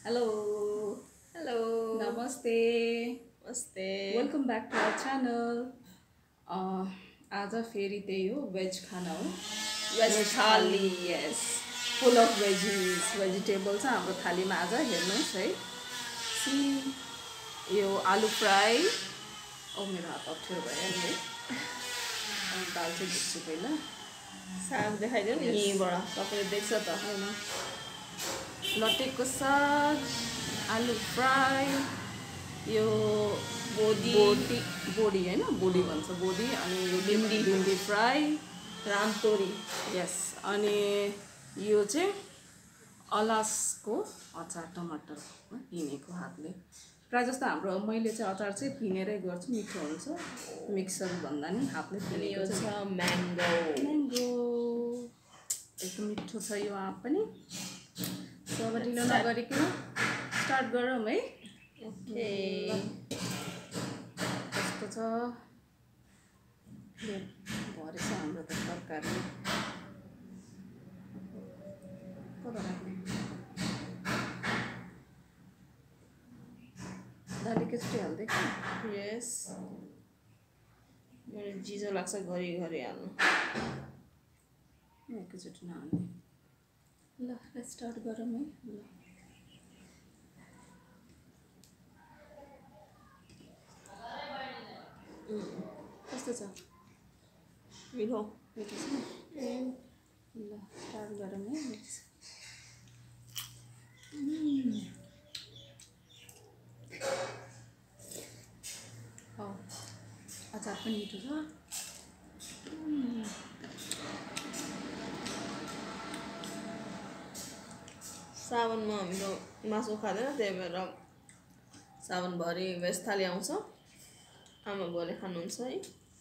Hello, Hello. namaste. Namaste. Welcome back to our channel. आज फेरि त्यही हो वेज खाना हो Veg veg thali thali. Yes full of vegetables हाम्रो थालीमा आज हेर्नुहोस् है यो आलु फ्राई मेरो हात अप्ठ्यारो भयो नि है दाल चाहिँ भिज्छु पहिला साग देखाइदियो नि यस यहीँबाट तपाईँले देख्छ त होइन लटेको साग आलु फ्राई यो बोदी बोडी बोडी होइन बोडी भन्छ बोडी अनि यो भिन्डी। भिन्डी फ्राई रामतोरी यस अनि यो चाहिँ अलासको अचार टमाटर पिनेको हातले प्रायः जस्तो हाम्रो मैले चाहिँ अचार चाहिँ पिनेरै गर्छु मिठो हुन्छ मिक्सर भन्दा नि हातले अनि पिनेको यो चाहिँ छ म्याङ्गो म्याङ्गो एकदम मिठो छ यो आँप पनि सो अब ढिलो नगरिकन स्टार्ट गरौँ है ओके कस्तो छ भरेछ हाम्रो त तरकारी कता राख्ने दाली केचुटी हाल्दै यस मेरो जिजो लाग्छ घरिघरि हाल्नु एकैचोटि नहाल्ने ल स्टार्ट गरौँ है ल कस्तो छ मिठो मिठो छ ल स्टार्ट गरौँ है अचार पनि मिठो छ साउनमा हाम्रो मासु खाँदैन त्यही भएर साउनभरि भेज थाली आउँछ आमा बुवाले खानुहुन्छ है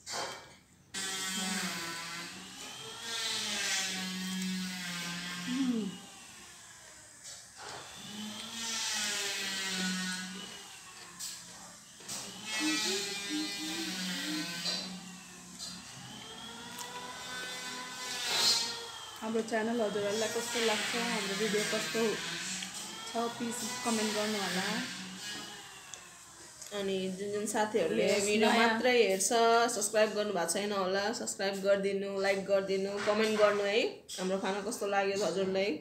हाम्रो च्यानल हजुरहरूलाई कस्तो लाग्छ हाम्रो भिडियो कस्तो छ प्लिज कमेन्ट गर्नु होला अनि जुन जुन साथीहरूले Yes, भिडियो नयाँ। मात्रै हेर्छ सब्सक्राइब गर्नु भएको छैन होला सब्सक्राइब गरिदिनु लाइक गरिदिनु कमेन्ट गर्नु है हाम्रो खाना कस्तो लाग्यो हजुरलाई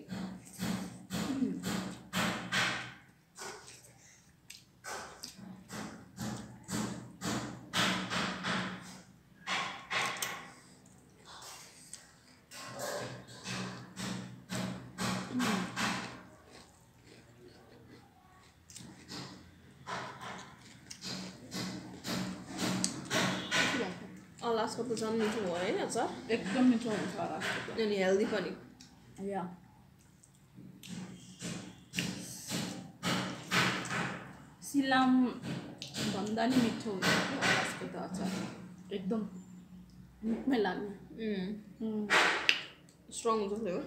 अलासको त झन् मिठो हो होइन अचार एकदम मिठो हुन्छ अलासको अनि हेल्दी पनि या सिलाम भन्दा नि मिठो हुन्छ कि अलासको त अचार एकदम मुखमै लाग्ने स्ट्रङ हुन्छ फ्लेभर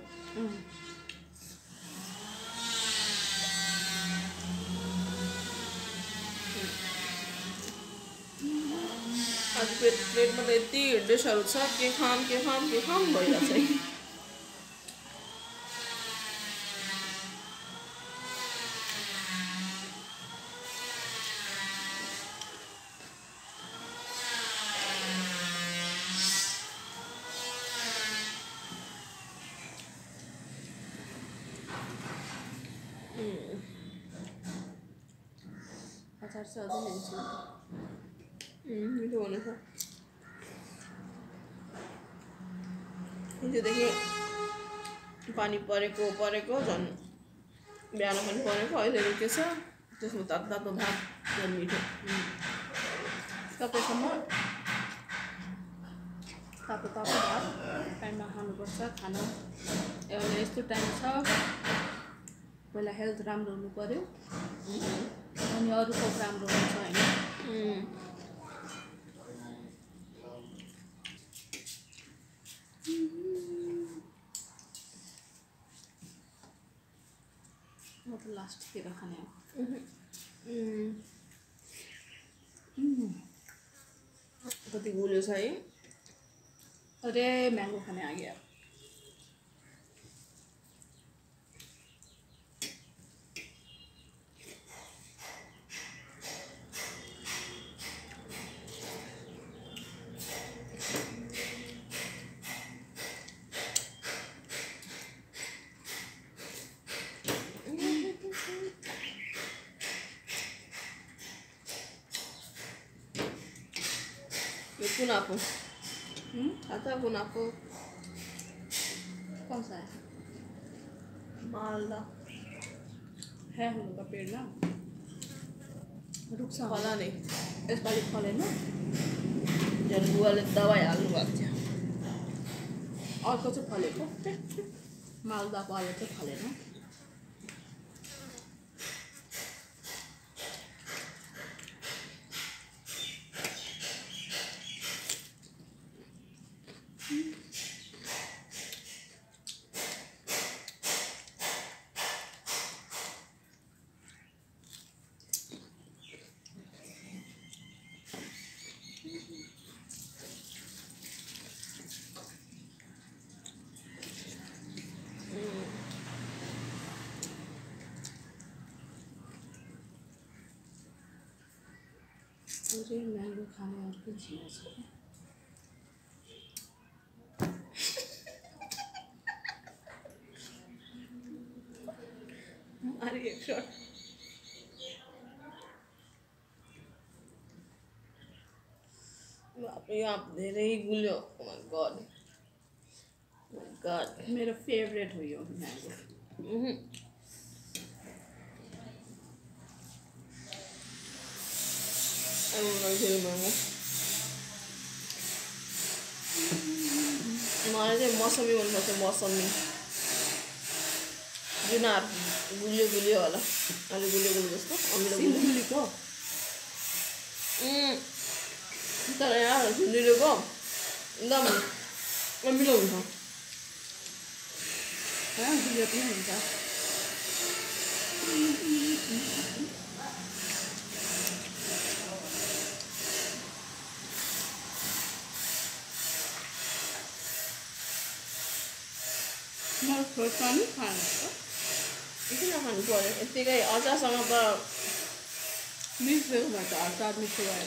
आज प्लेटमा त यति डिसहरू छ के खाम भइरहेको छ है अचार चाहिँ अझै लिन्छु मिठो हुनेछ हिजोदेखि पानी परेको झन् बिहान पनि परेको अहिले रुकेछ त्यसमा तातो तातो भात झन् मिठो तपाईँसँग तातो तातो भात टाइममा खानुपर्छ खाना अहिले यस्तो टाइम छ पहिला हेल्थ राम्रो हुनु पऱ्यो अनि अरू थोक राम्रो हुन्छ होइन म त लास्टतिर खाने हो कति गुलियो छ है अरे मैंगो खाने आ गया। कुनाफो आता कुनाफो कौन सा है? मालदा है हम लोग का पेड़ ना, रुक सा फला नहीं यसपालि फलेन। झन् बुवाले दबाई हाल्नु भएको थियो। अर्को चाहिँ फलेको, मालदा पालो चाहिँ फलेन। मुझे मैंगो खाने और कुछ नहीं चाहिए। अरे एक शॉट आप धेरै गुल्यो। Oh my god. Oh my god. मेरा फेवरेट हो यो मैंगो। मलाई चाहिँ मौसमी मनपर्छ। मौसमी जुनार गुलियो गुलियो होला, अलि गुलियो गुलियो जस्तो अमिलो गुलियो सिन्धुलीको तर यहाँ सिन्धुलीको एकदम अमिलो हुन्छ। गुलियो पनि हुन्छ। मलाई खोर्सा नि खानु किन खानु पर्यो यत्तिकै अचारसँग त मिठो भन्छ, अचार मिठो भएर।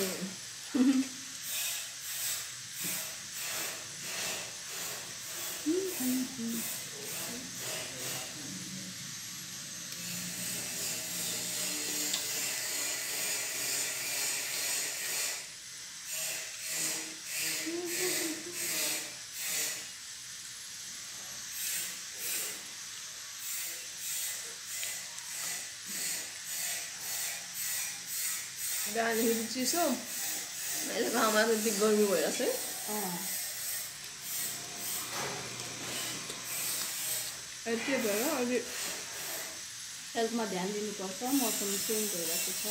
बिहानदेखि चिसो, अहिले घाममा त्यति गर्मी भइरहेछ है। त्यही भएर अहिले हेल्थमा ध्यान दिनुपर्छ। मौसम चेन्ज भइरहेको छ।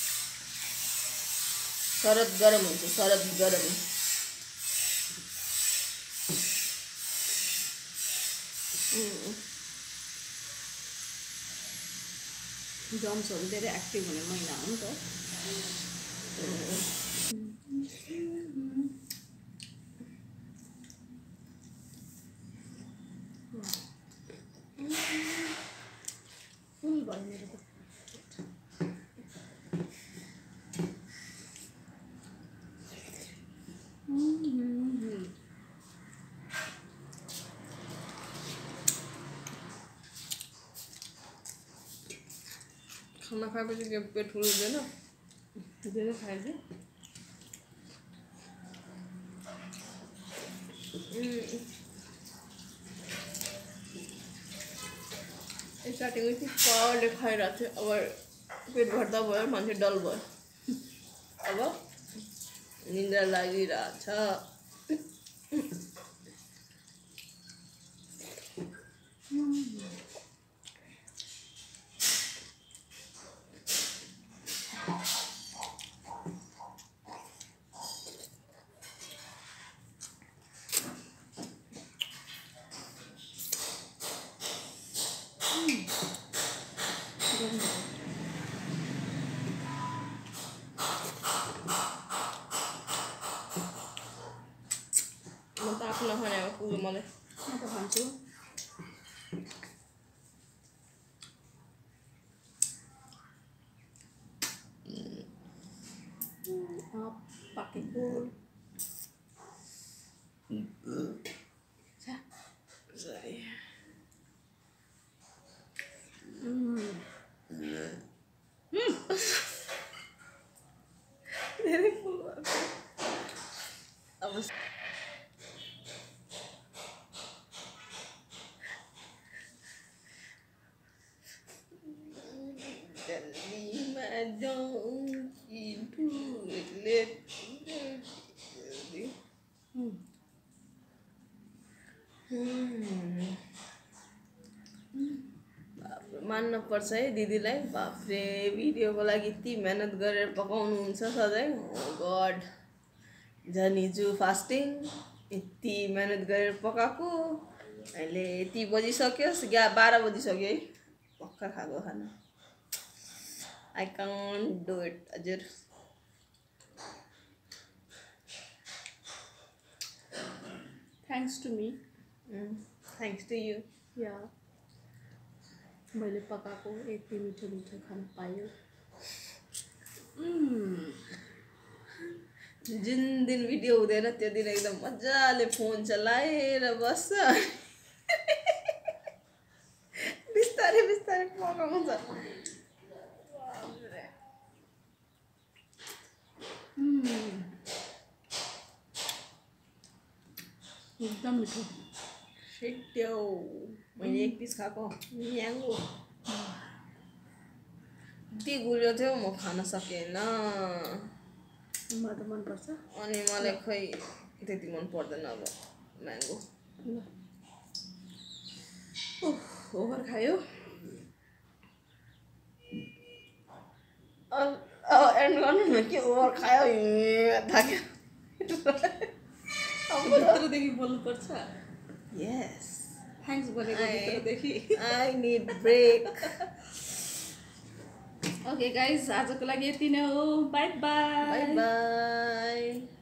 शरद गरम हुन्छ, शरद गरम। जम्सहरू धेरै एक्टिभ हुने महिना हो नि त। फुल भयो मेरो त। खाना खाएपछि के पेट फुल हुँदैन? धेरै खाइदियो। स्टार्टिङमा चिप्पले खाइरहेको थियो, अब पेट भर्दा भयो, मान्छे डल भयो। अब निन्द्रा लागिरहेछ। म त आफ्नो नखानेको पुग्यो मलाई। म त खान्छु। पाकेको Sorry. धेरै फुल भएको। I don't eat it late. मान्न पर्छ है दिदीलाई बाफ्रे भिडियोको लागि यति मेहनत गरेर पकाउनुहुन्छ सधैँ गड झन् हिजो फास्टिङ यति मेहनत गरेर पकाएको अहिले यति बजिसक्यो 12 बजिसक्यो है भर्खर खाएको खाना आई कान्ट डु इट हजुर thanks to me thanks to you या मैले पकाएको यति मिठो मिठो खान पायो जुन दिन भिडियो हुँदैन त्यो दिन एकदम मजाले फोन चलाएर बस्छ बिस्तारै बिस्तारै पकाउँछ एकदम मिठो सेट्यो मैले एक पिस खाएको म्याङ्गो यति गुलियो थियो म खान सकेन मलाई त मनपर्छ अनि मलाई खै त्यति मन पर्दैन अब म्याङ्गो ओभर खायो एन्ड गर्नु न के ओभर खायो थाक्यो भित्रदेखि बोल्नुपर्छ यस थ्याङ्क्स बोलेको भित्रदेखि I need break okay guys आजको लागि यति नै हो बाई बाई बाई बाई